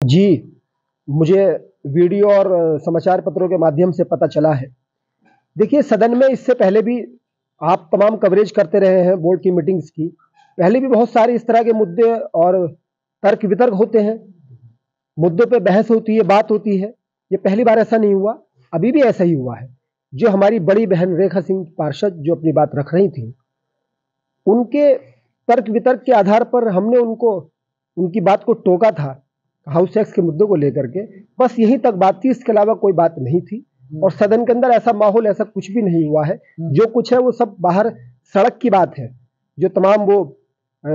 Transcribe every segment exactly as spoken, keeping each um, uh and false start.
जी, मुझे वीडियो और समाचार पत्रों के माध्यम से पता चला है। देखिए, सदन में इससे पहले भी आप तमाम कवरेज करते रहे हैं बोर्ड की मीटिंग्स की। पहले भी बहुत सारे इस तरह के मुद्दे और तर्क वितर्क होते हैं, मुद्दों पे बहस होती है, बात होती है। ये पहली बार ऐसा नहीं हुआ, अभी भी ऐसा ही हुआ है। जो हमारी बड़ी बहन रेखा सिंह पार्षद जो अपनी बात रख रही थी, उनके तर्क वितर्क के आधार पर हमने उनको उनकी बात को टोका था हाउस टैक्स के मुद्दों को लेकर के। बस यहीं तक बात थी, इसके अलावा कोई बात नहीं थी। और सदन के अंदर ऐसा माहौल, ऐसा कुछ भी नहीं हुआ है। जो कुछ है वो सब बाहर सड़क की बात है। जो तमाम वो आ,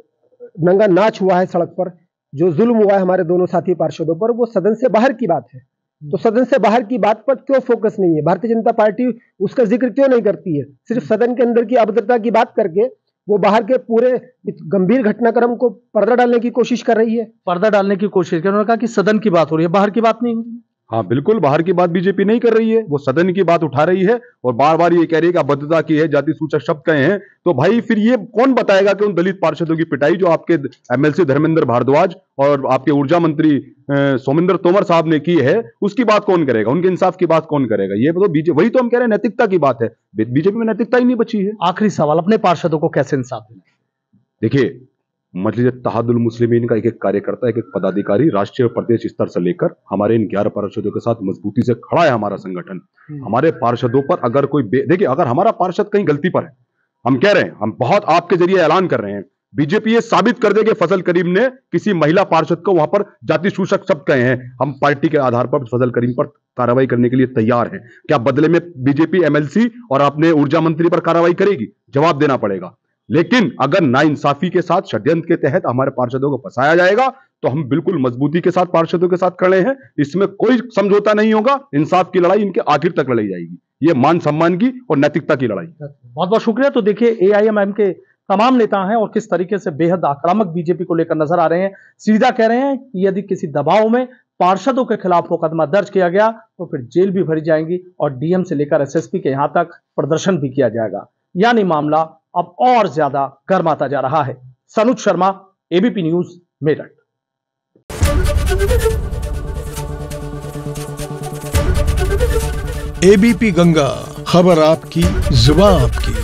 नंगा नाच हुआ है सड़क पर, जो जुल्म हुआ है हमारे दोनों साथी पार्षदों पर, वो सदन से बाहर की बात है। तो सदन से बाहर की बात पर क्यों फोकस नहीं है? भारतीय जनता पार्टी उसका जिक्र क्यों नहीं करती है? सिर्फ सदन के अंदर की अभद्रता की बात करके वो बाहर के पूरे गंभीर घटनाक्रम को पर्दा डालने की कोशिश कर रही है। पर्दा डालने की कोशिश कर, उन्होंने कहा कि सदन की बात हो रही है, बाहर की बात नहीं हो रही। हाँ बिल्कुल, बाहर की बात बीजेपी नहीं कर रही है, वो सदन की बात उठा रही है और बार बार ये कह रही है कि अभद्रता की है, जाति सूचक शब्द कहे हैं। तो भाई फिर ये कौन बताएगा कि उन दलित पार्षदों की पिटाई जो आपके एमएलसी धर्मेंद्र भारद्वाज और आपके ऊर्जा मंत्री सोमेंद्र तोमर साहब ने की है, उसकी बात कौन करेगा? उनके इंसाफ की बात कौन करेगा? ये तो बीजेपी, वही तो हम कह रहे हैं नैतिकता की बात है। बीजेपी में नैतिकता ही नहीं बची है। आखिरी सवाल, अपने पार्षदों को कैसे इंसाफ देना? देखिए, मजलिस इत्तेहादुल मुस्लिमीन का एक एक कार्यकर्ता, एक एक पदाधिकारी राष्ट्रीय और प्रदेश स्तर से लेकर हमारे इन ग्यारह पार्षदों के साथ मजबूती से खड़ा है हमारा संगठन। हमारे पार्षदों पर अगर कोई, देखिए अगर हमारा पार्षद कहीं गलती पर है, हम कह रहे हैं, हम बहुत आपके जरिए ऐलान कर रहे हैं, बीजेपी ये साबित कर दे कि फजल करीम ने किसी महिला पार्षद को वहां पर जाति सूचक शब्द कहे हैं, हम पार्टी के आधार पर फजल करीम पर कार्रवाई करने के लिए तैयार हैं। क्या बदले में बीजेपी एमएलसी और अपने ऊर्जा मंत्री पर कार्रवाई करेगी? जवाब देना पड़ेगा। लेकिन अगर नाइंसाफी के साथ, षड्यंत्र के तहत हमारे पार्षदों को फंसाया जाएगा तो हम बिल्कुल मजबूती के साथ पार्षदों के साथ खड़े हैं। इसमें कोई समझौता नहीं होगा। इंसाफ की लड़ाई इनके आखिर तक लड़ी जाएगी। ये मान सम्मान की और नैतिकता की लड़ाई। बहुत बहुत शुक्रिया। तो देखिए, एआईएमआईएम के तमाम नेता हैं और किस तरीके से बेहद आक्रामक बीजेपी को लेकर नजर आ रहे हैं। सीधा कह रहे हैं कि यदि किसी दबाव में पार्षदों के खिलाफ मुकदमा दर्ज किया गया तो फिर जेल भी भरी जाएंगी और डीएम से लेकर एसएसपी के यहां तक प्रदर्शन भी किया जाएगा। यानी मामला अब और ज्यादा गर्माता जा रहा है। Sanuj Sharma, ABP news, Meerut. ABP Ganga, खबर आपकी, जुबान आपकी।